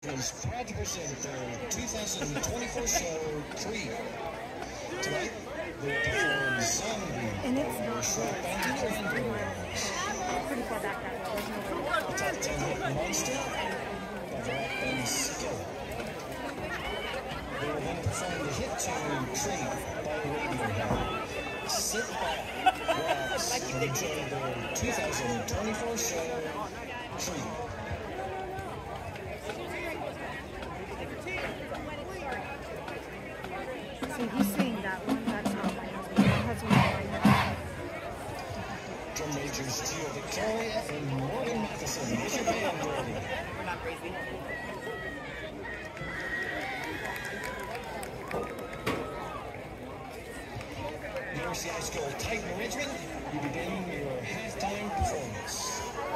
Proud to present their 2024 show, Creed. Tonight, they will perform Zombie by Shrimp and Cranberries. Pretty far back that way. A top 10 hit Monster by the rock band Skill. They will then perform the hit tune, Creed by Radiohead. Sit back, relax, and enjoy their 2024 show, Creed. So he's saying that one, that's not my husband. My husband's right now. Drum majors Gio Victoria and Morgan Matheson. Is your band ready? We're not crazy. University High School Titan Regiment, you begin your halftime performance.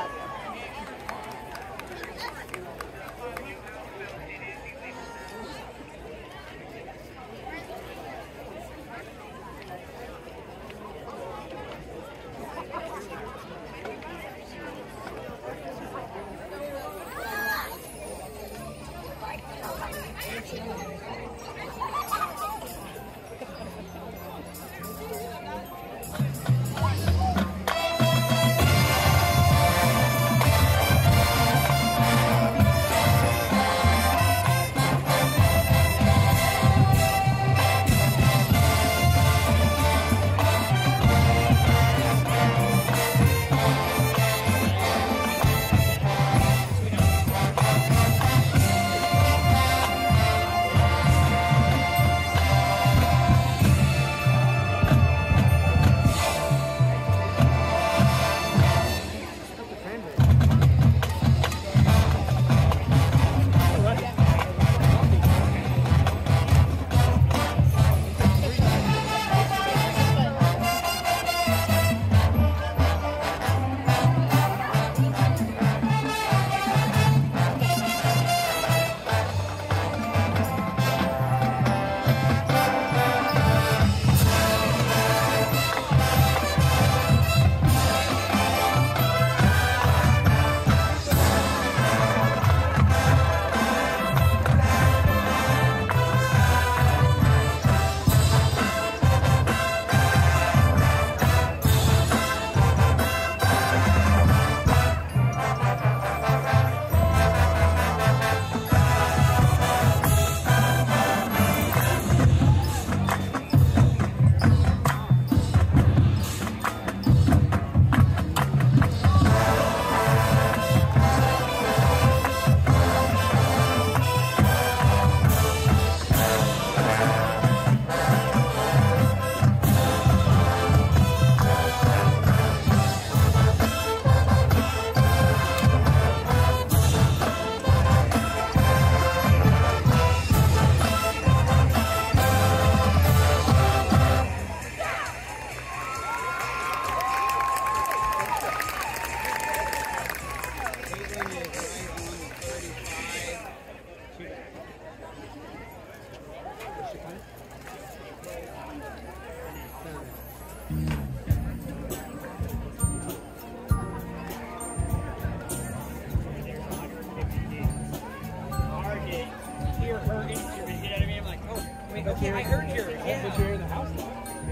Okay, I heard you. Yeah. But you're in the house now.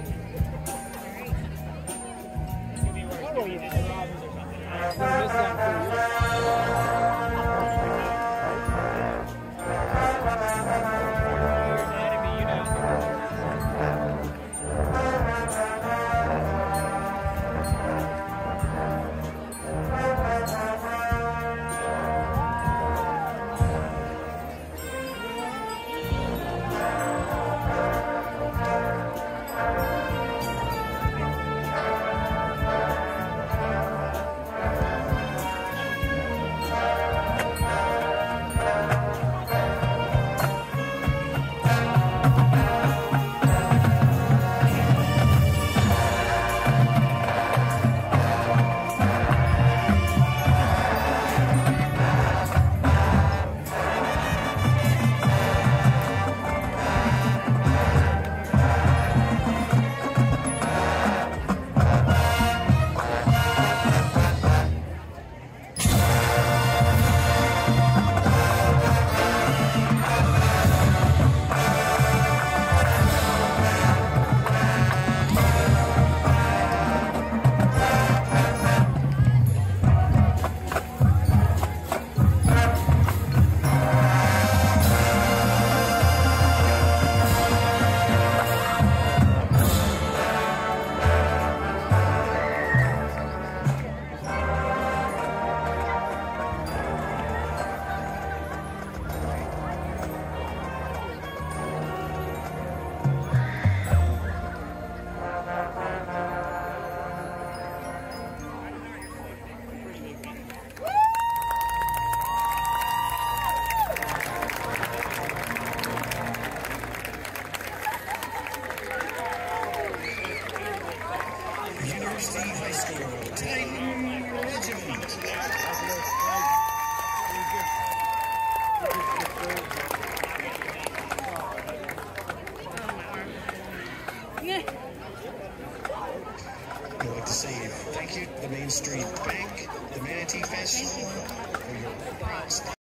Maybe where Oh, you did the Robins or something. We'll miss that for you. Thank you so much. for your advice.